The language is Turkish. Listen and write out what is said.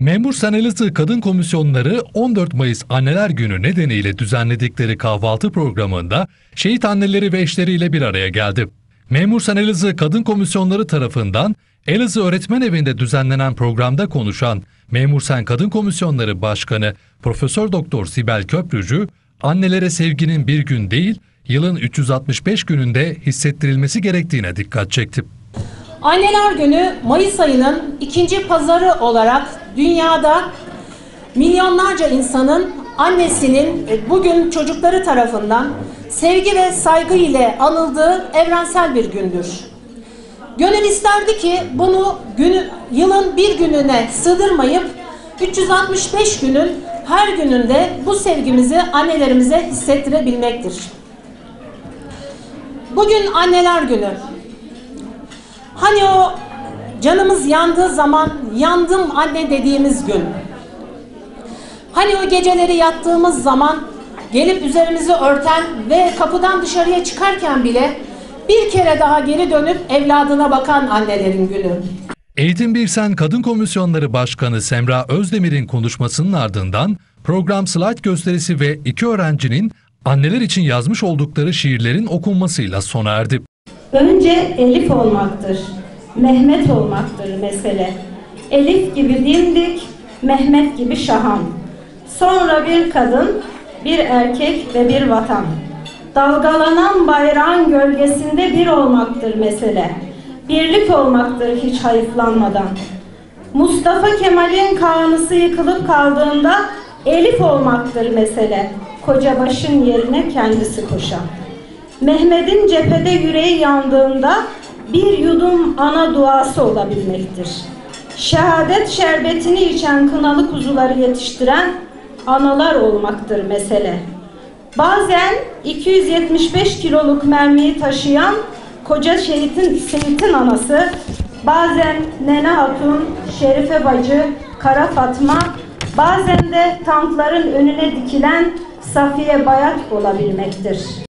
Memursen Elazığ Kadın Komisyonları 14 Mayıs Anneler Günü nedeniyle düzenledikleri kahvaltı programında şehit anneleri ve eşleriyle bir araya geldi. Memursen Elazığ Kadın Komisyonları tarafından Elazığ Öğretmen Evi'nde düzenlenen programda konuşan Memursen Kadın Komisyonları Başkanı Profesör Doktor Sibel Köprücü, annelere sevginin bir gün değil, yılın 365 gününde hissettirilmesi gerektiğine dikkat çekti. Anneler Günü Mayıs ayının ikinci pazarı olarak dünyada milyonlarca insanın annesinin bugün çocukları tarafından sevgi ve saygı ile anıldığı evrensel bir gündür. Gönül isterdi ki bunu yılın bir gününe sığdırmayıp 365 günün her gününde bu sevgimizi annelerimize hissettirebilmektir. Bugün Anneler Günü. Hani o canımız yandığı zaman yandım anne dediğimiz gün. Hani o geceleri yattığımız zaman gelip üzerimizi örten ve kapıdan dışarıya çıkarken bile bir kere daha geri dönüp evladına bakan annelerin günü. Eğitim Birsen Kadın Komisyonları Başkanı Semra Özdemir'in konuşmasının ardından program slide gösterisi ve iki öğrencinin anneler için yazmış oldukları şiirlerin okunmasıyla sona erdi. Önce Elif olmaktır, Mehmet olmaktır mesele. Elif gibi dimdik, Mehmet gibi şahan. Sonra bir kadın, bir erkek ve bir vatan. Dalgalanan bayrağın gölgesinde bir olmaktır mesele. Birlik olmaktır hiç hayıflanmadan. Mustafa Kemal'in kanısı yıkılıp kaldığında Elif olmaktır mesele. Koca başın yerine kendisi koşan. Mehmet'in cephede yüreği yandığında bir yudum ana duası olabilmektir. Şehadet şerbetini içen kınalı kuzuları yetiştiren analar olmaktır mesele. Bazen 275 kiloluk mermiyi taşıyan koca şehitin anası, bazen Nene Hatun, Şerife Bacı, Kara Fatma, bazen de tankların önüne dikilen Safiye Bayat olabilmektir.